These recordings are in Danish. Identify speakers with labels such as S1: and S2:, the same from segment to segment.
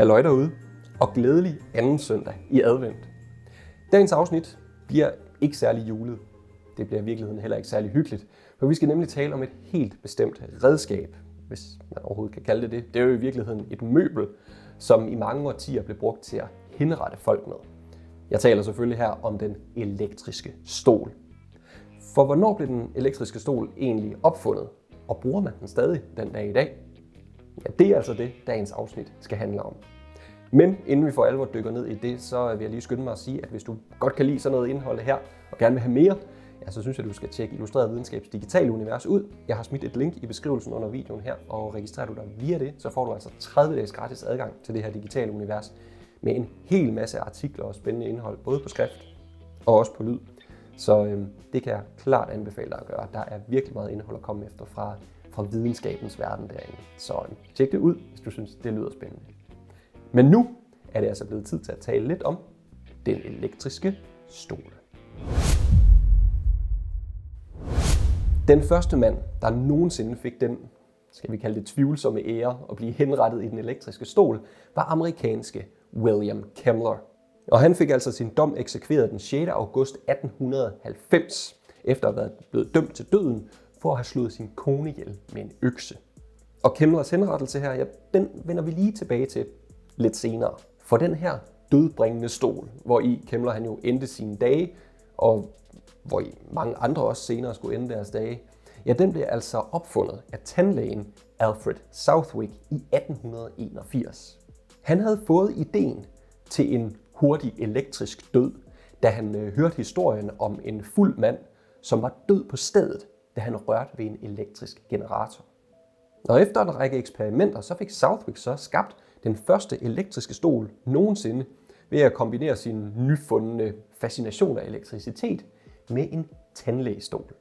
S1: Halløj derude, og glædelig anden søndag i advent. Dagens afsnit bliver ikke særlig julet. Det bliver i virkeligheden heller ikke særlig hyggeligt, for vi skal nemlig tale om et helt bestemt redskab, hvis man overhovedet kan kalde det det. Det er jo i virkeligheden et møbel, som i mange årtier blev brugt til at henrette folk med. Jeg taler selvfølgelig her om den elektriske stol. For hvornår blev den elektriske stol egentlig opfundet, og bruger man den stadig den dag i dag? Ja, det er altså det, dagens afsnit skal handle om. Men inden vi for alvor dykker ned i det, så vil jeg lige skynde mig at sige, at hvis du godt kan lide sådan noget indhold her, og gerne vil have mere, ja, så synes jeg, du skal tjekke Illustreret Videnskabs digitale univers ud. Jeg har smidt et link i beskrivelsen under videoen her, og registrerer du dig via det, så får du altså 30 dages gratis adgang til det her digitale univers, med en hel masse artikler og spændende indhold, både på skrift og også på lyd. Så det kan jeg klart anbefale dig at gøre. Der er virkelig meget indhold at komme efter fra videnskabens verden derinde. Så tjek det ud, hvis du synes, det lyder spændende. Men nu er det altså blevet tid til at tale lidt om den elektriske stol. Den første mand, der nogensinde fik den, skal vi kalde det tvivlsomme ære, at blive henrettet i den elektriske stol, var amerikanske William Kemmler. Og han fik altså sin dom eksekveret den 6. august 1890, efter at have været blevet dømt til døden for at have slået sin kone ihjel med en økse. Og Kemmlers henrettelse her, ja, den vender vi lige tilbage til lidt senere. For den her dødbringende stol, hvor i Kemmler han jo endte sine dage, og hvor i mange andre også senere skulle ende deres dage, ja, den blev altså opfundet af tandlægen Alfred Southwick i 1881. Han havde fået ideen til en hurtig elektrisk død, da han hørte historien om en fuld mand, som var død på stedet, da han rørte ved en elektrisk generator. Og efter en række eksperimenter, så fik Southwick så skabt den første elektriske stol nogensinde ved at kombinere sin nyfundne fascination af elektricitet med en tandlægestol.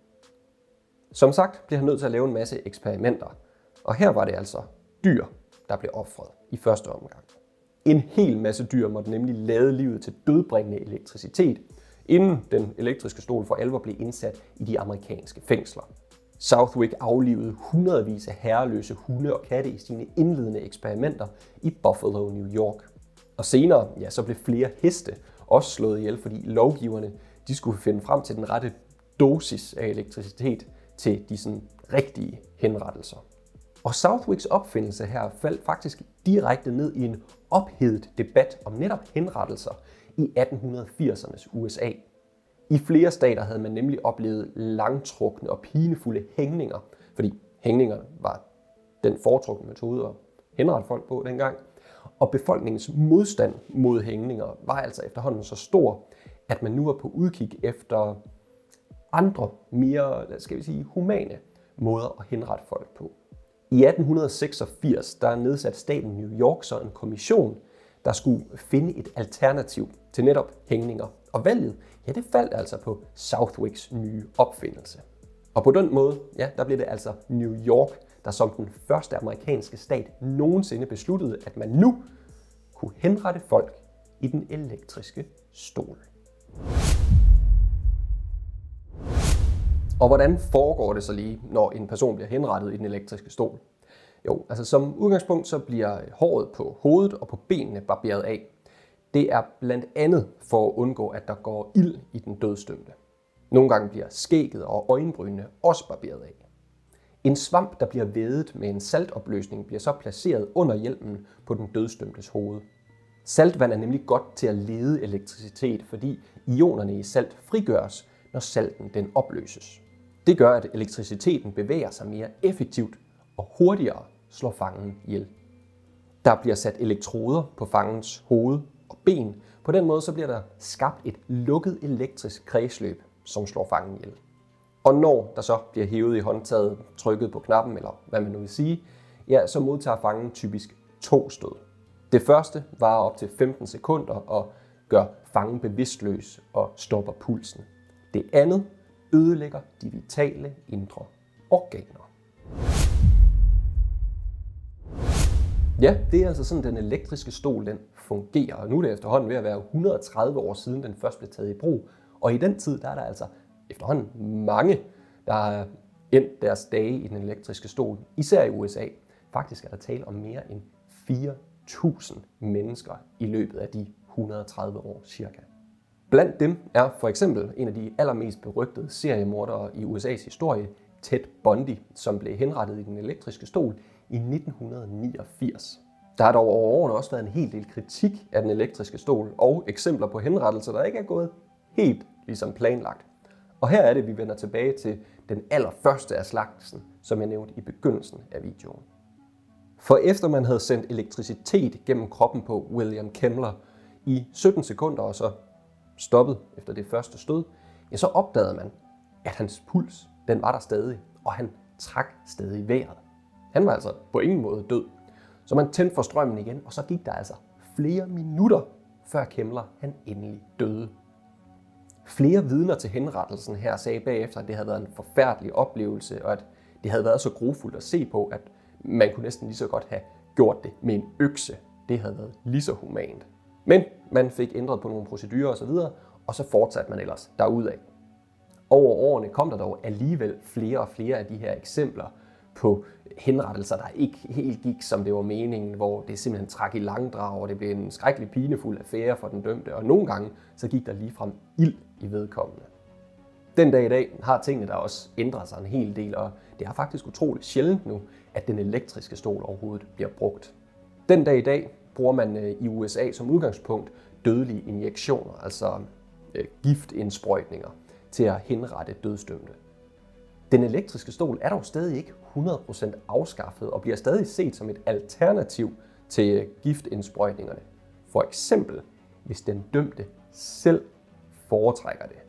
S1: Som sagt blev han nødt til at lave en masse eksperimenter, og her var det altså dyr, der blev ofret i første omgang. En hel masse dyr måtte nemlig lade livet til dødbringende elektricitet, inden den elektriske stol for alvor blev indsat i de amerikanske fængsler. Southwick aflivede hundredvis af herreløse hunde og katte i sine indledende eksperimenter i Buffalo, New York. Og senere, ja, så blev flere heste også slået ihjel, fordi lovgiverne de skulle finde frem til den rette dosis af elektricitet til de sådan rigtige henrettelser. Og Southwicks opfindelse her faldt faktisk direkte ned i en ophedet debat om netop henrettelser i 1880'ernes USA. I flere stater havde man nemlig oplevet langtrukne og pinefulde hængninger, fordi hængninger var den foretrukne metode at henrette folk på dengang. Og befolkningens modstand mod hængninger var altså efterhånden så stor, at man nu var på udkig efter andre, mere, skal vi sige, humane måder at henrette folk på. I 1886 der nedsatte staten New York så en kommission, der skulle finde et alternativ til netop hængninger. Og valget, ja, det faldt altså på Southwicks nye opfindelse. Og på den måde, ja, der blev det altså New York, der som den første amerikanske stat nogensinde besluttede, at man nu kunne henrette folk i den elektriske stol. Og hvordan foregår det så lige, når en person bliver henrettet i den elektriske stol? Jo, altså som udgangspunkt så bliver håret på hovedet og på benene barberet af. Det er blandt andet for at undgå, at der går ild i den dødsdømte. Nogle gange bliver skægget og øjenbrynene også barberet af. En svamp, der bliver vædet med en saltopløsning, bliver så placeret under hjelmen på den dødsdømtes hoved. Saltvand er nemlig godt til at lede elektricitet, fordi ionerne i salt frigøres, når salten den opløses. Det gør, at elektriciteten bevæger sig mere effektivt og hurtigere slår fangen ihjel. Der bliver sat elektroder på fangens hoved og ben. På den måde så bliver der skabt et lukket elektrisk kredsløb, som slår fangen ihjel. Og når der så bliver hævet i håndtaget, trykket på knappen, eller hvad man nu vil sige, ja, så modtager fangen typisk 2 stød. Det første varer op til 15 sekunder og gør fangen bevidstløs og stopper pulsen. Det andet ødelægger de vitale indre organer. Ja, det er altså sådan, den elektriske stol den fungerer. Og nu er det efterhånden ved at være 130 år siden, den først blev taget i brug. Og i den tid, der er der altså efterhånden mange, der har endt deres dage i den elektriske stol, især i USA. Faktisk er der tale om mere end 1000 mennesker i løbet af de 130 år cirka. Blandt dem er for eksempel en af de allermest berygtede seriemordere i USA's historie, Ted Bundy, som blev henrettet i den elektriske stol i 1989. Der har dog over årene også været en hel del kritik af den elektriske stol og eksempler på henrettelser, der ikke er gået helt ligesom planlagt. Og her er det, vi vender tilbage til den allerførste af slagtelsen, som jeg nævnte i begyndelsen af videoen. For efter man havde sendt elektricitet gennem kroppen på William Kemmler i 17 sekunder og så stoppet efter det første stød, ja, så opdagede man, at hans puls, den var der stadig, og han trak stadig vejret. Han var altså på ingen måde død. Så man tændte for strømmen igen, og så gik der altså flere minutter, før Kemmler han endelig døde. Flere vidner til henrettelsen her sagde bagefter, at det havde været en forfærdelig oplevelse, og at det havde været så grufuldt at se på, at man kunne næsten lige så godt have gjort det med en økse. Det havde været lige så humant. Men man fik ændret på nogle procedurer osv., og så fortsatte man ellers derudad. Over årene kom der dog alligevel flere og flere af de her eksempler på henrettelser, der ikke helt gik, som det var meningen, hvor det simpelthen trak i langdrag, og det blev en skrækkelig pinefuld affære for den dømte, og nogle gange så gik der ligefrem ild i vedkommende. Den dag i dag har tingene der også ændret sig en hel del, og det er faktisk utroligt sjældent nu, at den elektriske stol overhovedet bliver brugt. Den dag i dag bruger man i USA som udgangspunkt dødelige injektioner, altså giftindsprøjtninger, til at henrette dødsdømte. Den elektriske stol er dog stadig ikke 100% afskaffet og bliver stadig set som et alternativ til giftindsprøjtningerne. For eksempel, hvis den dømte selv foretrækker det.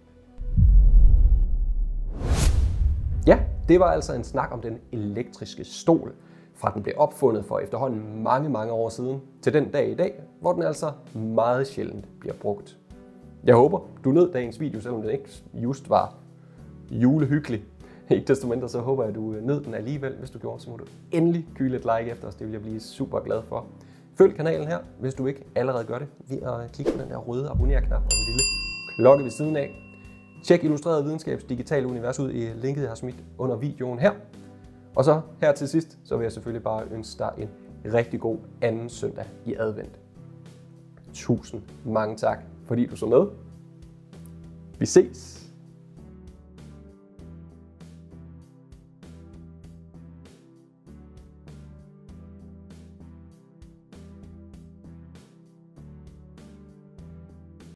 S1: Ja, det var altså en snak om den elektriske stol, fra den blev opfundet for efterhånden mange år siden, til den dag i dag, hvor den altså meget sjældent bliver brugt. Jeg håber, du nød dagens video, selvom den ikke just var julehyggelig. Ikke desto mindre, så håber jeg, at du nød den alligevel. Hvis du gjorde, så må du endelig kyle et like efter os. Det vil jeg blive super glad for. Følg kanalen her, hvis du ikke allerede gør det, ved at klikke på den der røde abonner-knap og den lille klokke ved siden af. Tjek Illustreret Videnskabs digitale univers ud i linket, jeg har smidt under videoen her. Og så her til sidst, så vil jeg selvfølgelig bare ønske dig en rigtig god anden søndag i advent. Tusind mange tak, fordi du så med. Vi ses!